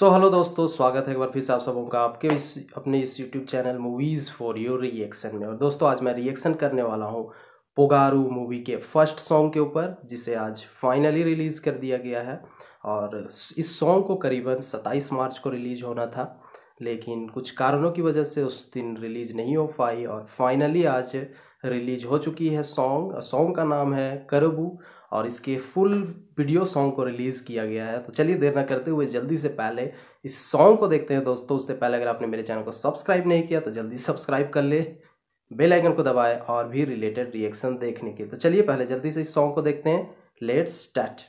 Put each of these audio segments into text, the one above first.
Hello दोस्तों, स्वागत है एक बार फिर से आप सबों का आपके अपने इस YouTube channel movies for your reaction में। और दोस्तों आज मैं रिएक्शन करने वाला हूँ पोगारू मूवी के फर्स्ट सॉन्ग के ऊपर, जिसे आज फाइनली रिलीज़ कर दिया गया है। और इस सॉन्ग को करीबन 27 मार्च को रिलीज़ होना था, लेकिन कुछ कारणों की वजह से उस दिन रिलीज़ नहीं हो पाई और फाइनली आज रिलीज हो चुकी है। सॉन्ग का नाम है करबू और इसके फुल वीडियो सॉन्ग को रिलीज़ किया गया है। तो चलिए देर ना करते हुए जल्दी से पहले इस सॉन्ग को देखते हैं दोस्तों। उससे पहले अगर आपने मेरे चैनल को सब्सक्राइब नहीं किया तो जल्दी सब्सक्राइब कर ले, बेल आइकन को दबाएं और भी रिलेटेड रिएक्शन देखने के। तो चलिए पहले जल्दी से इस सॉन्ग को देखते हैं। Let's start.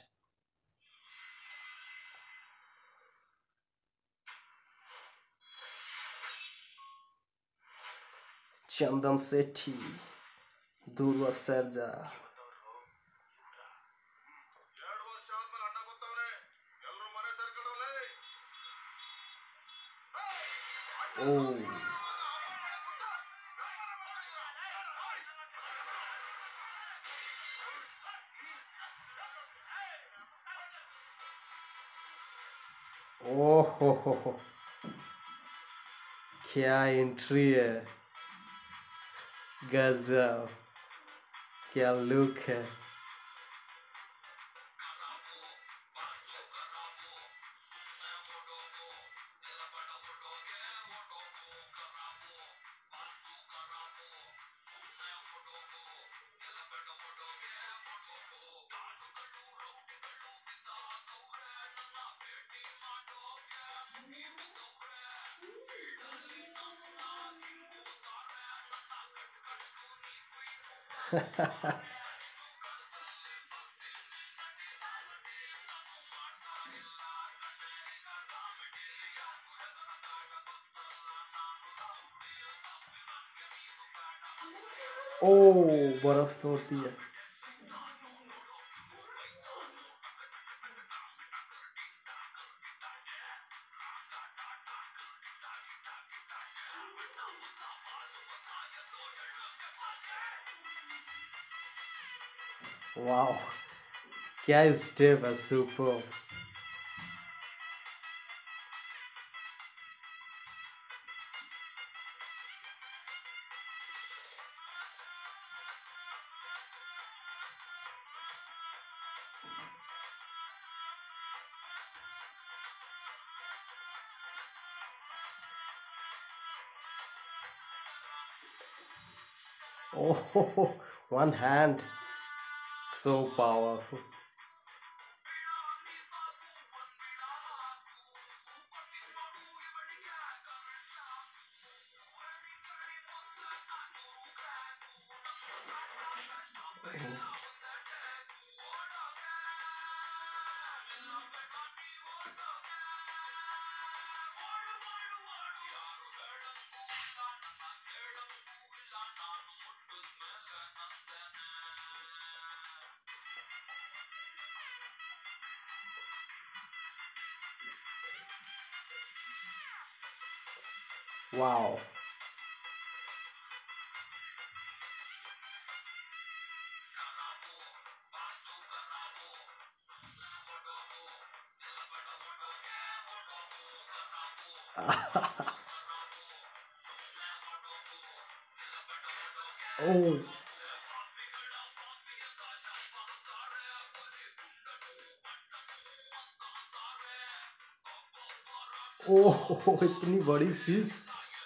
Chandan Sethi, Dhruv Sarja. Oh. ओह, क्या एंट्री है, गजब, क्या लुक है। ओ, बर्फ तोड़ती है। वाह, क्या स्टेप है, super. Oh, one hand, so powerful. Wow. Oh. Oh, इतनी बड़ी fish.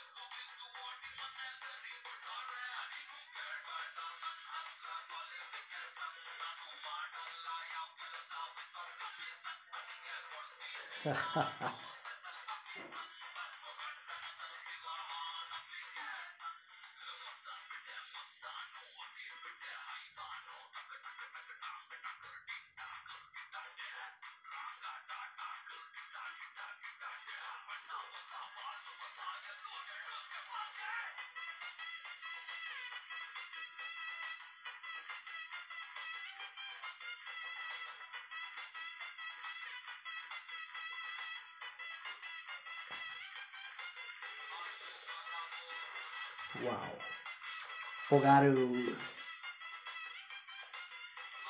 Wow. Pogaru.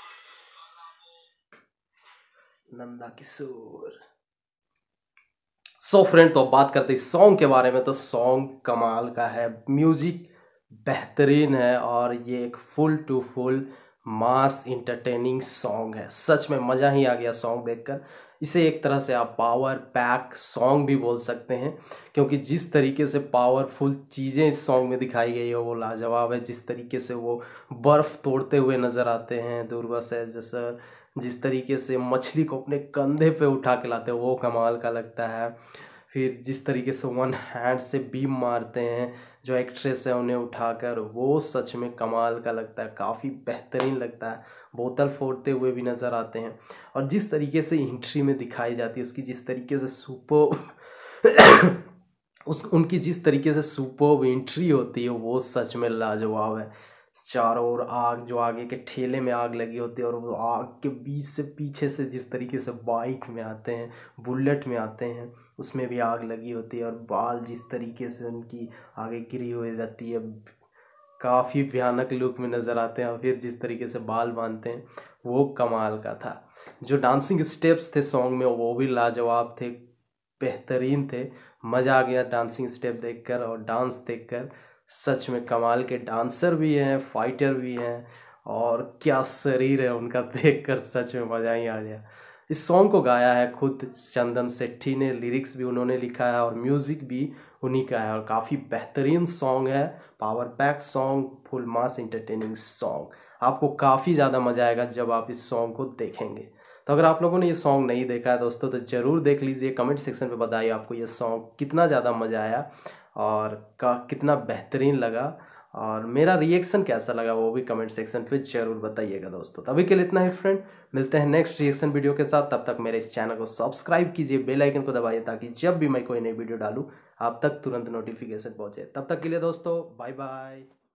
Nanda Kishore. So friend, तो अब बात करते हैं सॉन्ग के बारे में। तो सॉन्ग कमाल का है, म्यूजिक बेहतरीन है और ये एक full to full mass entertaining song है। सच में मज़ा ही आ गया सॉन्ग देखकर। इसे एक तरह से आप पावर पैक सॉन्ग भी बोल सकते हैं, क्योंकि जिस तरीके से पावरफुल चीज़ें इस सॉन्ग में दिखाई गई है वो लाजवाब है। जिस तरीके से वो बर्फ़ तोड़ते हुए नज़र आते हैं ध्रुवा सर्जा सर, जिस तरीके से मछली को अपने कंधे पे उठा के लाते हैं वो कमाल का लगता है। फिर जिस तरीके से वन हैंड से बीम मारते हैं जो एक्ट्रेस है उन्हें उठाकर, वो सच में कमाल का लगता है, काफ़ी बेहतरीन लगता है। बोतल फोड़ते हुए भी नज़र आते हैं और जिस तरीके से एंट्री में दिखाई जाती है उसकी, जिस तरीके से सुपर उनकी जिस तरीके से सुपर एंट्री होती है वो सच में लाजवाब है। चारों ओर आग, जो आगे के ठेले में आग लगी होती है और वो आग के बीच से पीछे से जिस तरीके से बाइक में आते हैं, बुलेट में आते हैं, उसमें भी आग लगी होती है और बाल जिस तरीके से उनकी आगे गिरी हुई रहती है, काफ़ी भयानक लुक में नज़र आते हैं। और फिर जिस तरीके से बाल बांधते हैं वो कमाल का था। जो डांसिंग स्टेप्स थे सॉन्ग में वो भी लाजवाब थे, बेहतरीन थे। मज़ा आ गया डांसिंग स्टेप देखकर और डांस देखकर। सच में कमाल के डांसर भी हैं, फाइटर भी हैं और क्या शरीर है उनका देखकर सच में मज़ा ही आ गया। इस सॉन्ग को गाया है खुद चंदन शेट्टी ने, लिरिक्स भी उन्होंने लिखा है और म्यूज़िक भी उन्हीं का है और काफ़ी बेहतरीन सॉन्ग है, power pack song, full mass entertaining song. आपको काफ़ी ज़्यादा मज़ा आएगा जब आप इस सॉन्ग को देखेंगे। तो अगर आप लोगों ने ये सॉन्ग नहीं देखा है दोस्तों तो ज़रूर देख लीजिए। कमेंट सेक्शन पे बताइए आपको ये सॉन्ग कितना ज़्यादा मज़ा आया और कितना बेहतरीन लगा और मेरा रिएक्शन कैसा लगा वो भी कमेंट सेक्शन पे ज़रूर बताइएगा दोस्तों। तो अभी के लिए इतना ही फ्रेंड, मिलते हैं नेक्स्ट रिएक्शन वीडियो के साथ। तब तक मेरे इस चैनल को सब्सक्राइब कीजिए, बेल आइकन को दबाइए ताकि जब भी मैं कोई नई वीडियो डालूँ आप तक तुरंत नोटिफिकेशन पहुँचे। तब तक के लिए दोस्तों बाय बाय।